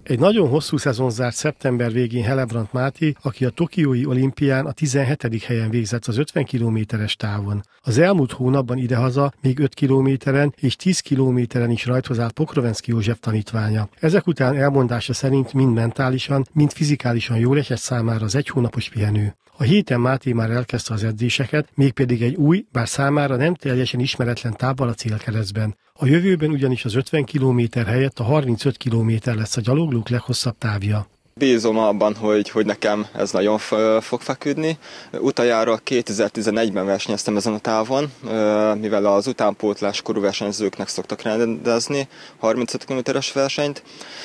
Egy nagyon hosszú szezon zárt szeptember végén Hellebrandt Máté, aki a tokiói olimpián a 17. helyen végzett az 50 kilométeres távon. Az elmúlt hónapban idehaza még 5 kilométeren és 10 kilométeren is rajthoz állt Pokrovensky József tanítványa. Ezek után elmondása szerint mind mentálisan, mind fizikálisan jól esett számára az egy hónapos pihenő. A héten Máté már elkezdte az edzéseket, mégpedig egy új, bár számára nem teljesen ismeretlen távval a célkeresztben. A jövőben ugyanis az 50 km helyett a 35 km lesz a gyaloglók leghosszabb távja. Bízom abban, hogy nekem ez nagyon fog feküdni. Utoljára 2011-ben versenyeztem ezen a távon, mivel az utánpótlás korú versenyzőknek szoktak rendezni 35 km-es versenyt.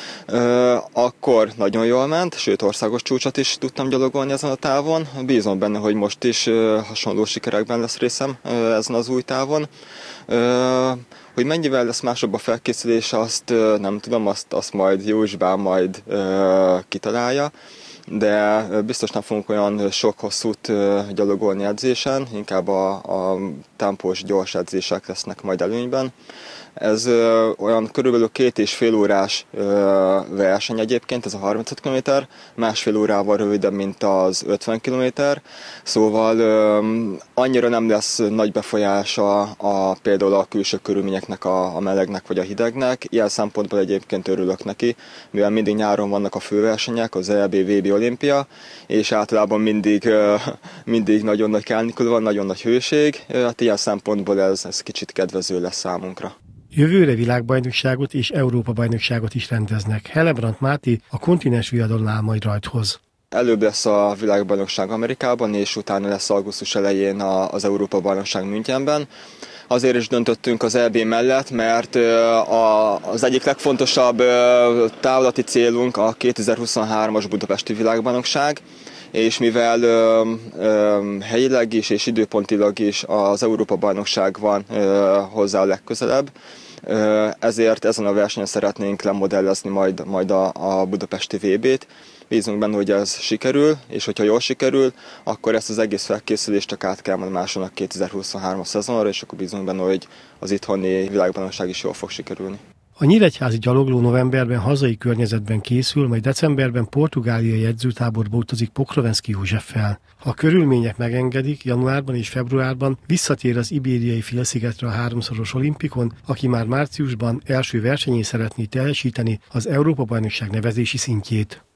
Akkor nagyon jól ment, sőt országos csúcsot is tudtam gyalogolni ezen a távon. Bízom benne, hogy most is hasonló sikerekben lesz részem ezen az új távon. Hogy mennyivel lesz másabb a felkészülés, azt nem tudom, azt majd Józsbán majd kitalálja, de biztos nem fogunk olyan sok hosszút gyalogolni edzésen, inkább a tempós, gyors edzések lesznek majd előnyben. Ez olyan körülbelül 2,5 órás verseny egyébként, ez a 35 km, másfél órával rövidebb, mint az 50 km, szóval annyira nem lesz nagy befolyása például a külső körülményeknek, a melegnek vagy a hidegnek. Ilyen szempontból egyébként örülök neki, mivel mindig nyáron vannak a főversenyek, az EB, VB, Olimpia, és általában mindig nagyon nagy kánikul van, nagyon nagy hőség, hát ilyen szempontból ez kicsit kedvező lesz számunkra. Jövőre világbajnokságot és Európa-bajnokságot is rendeznek. Hellebrandt Máté a kontinens viadalon áll majd rajthoz. Előbb lesz a világbajnokság Amerikában, és utána lesz augusztus elején az Európa-bajnokság Münchenben. Azért is döntöttünk az EB mellett, mert az egyik legfontosabb távlati célunk a 2023-as budapesti világbajnokság, és mivel helyileg is és időpontilag is az Európa-bajnokság van hozzá a legközelebb, ezért ezen a versenyen szeretnénk lemodellezni majd a budapesti VB-t. Bízunk benne, hogy ez sikerül, és hogyha jól sikerül, akkor ezt az egész felkészülést csak át kell majd másolnak 2023-as szezonra, és akkor bízunk benne, hogy az itthoni világbajnokság is jól fog sikerülni. A nyíregyházi gyalogló novemberben hazai környezetben készül, majd decemberben portugáliai edzőtáborba utazik Pokrovensky Józseffel. Ha a körülmények megengedik, januárban és februárban visszatér az Ibériai félszigetre a 3-szoros olimpikon, aki már márciusban első versenyén szeretné teljesíteni az Európa-bajnokság nevezési szintjét.